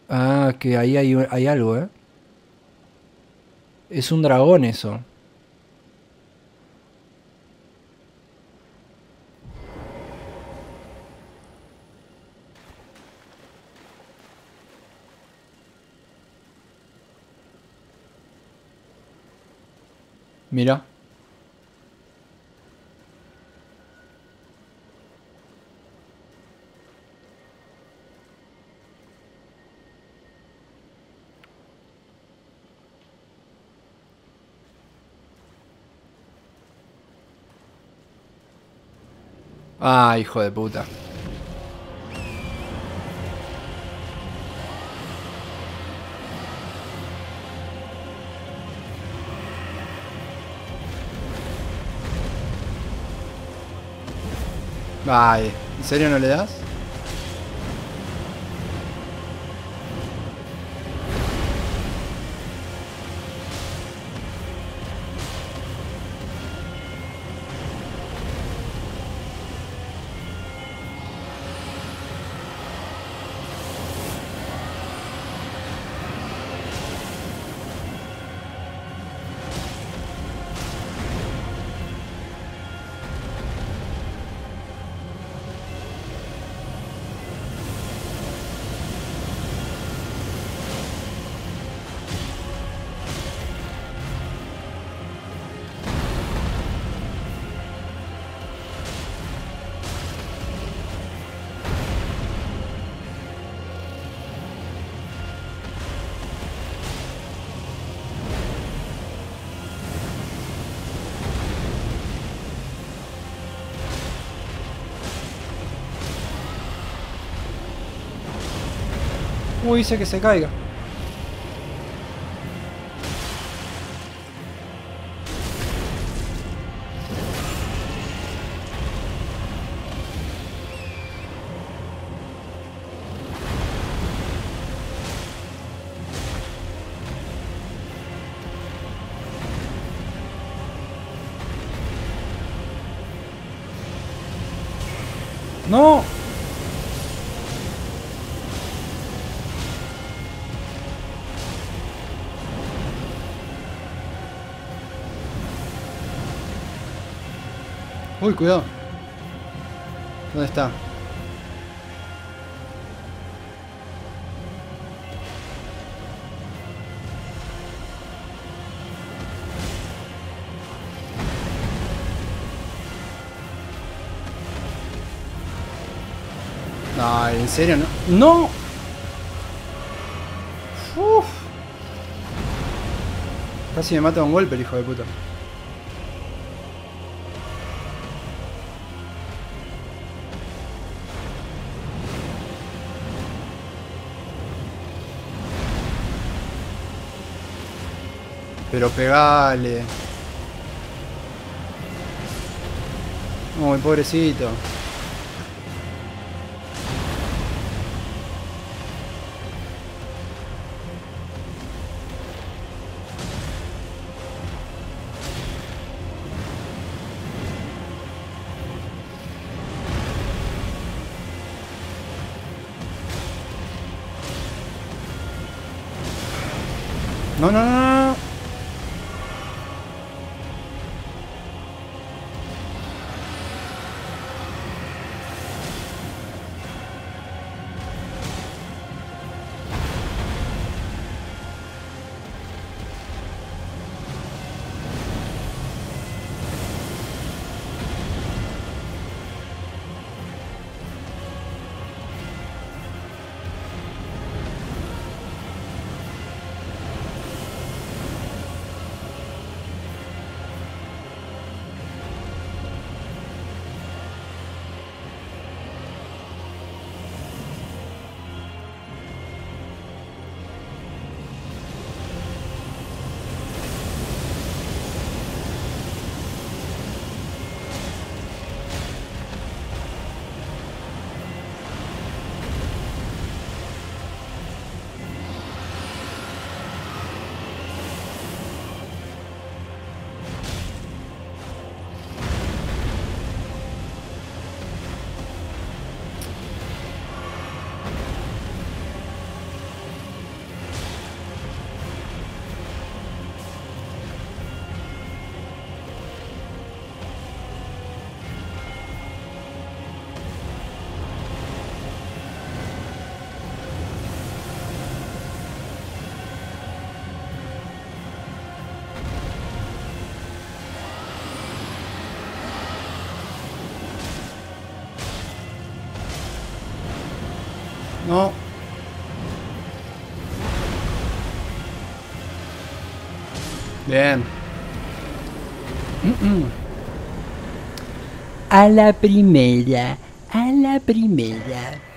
Ah, que ahí hay algo, ¿eh? Es un dragón eso. Mira. Ah, hijo de puta. Ay, ¿en serio no le das? Uy, hice que se caiga. ¡No! Uy, cuidado. ¿Dónde está? No, ¿en serio no? ¡No! Uf. Casi me mata un golpe el hijo de puta. Pero pegale. Uy, pobrecito. No, no, no, no. No. Bien. A la primera, a la primera.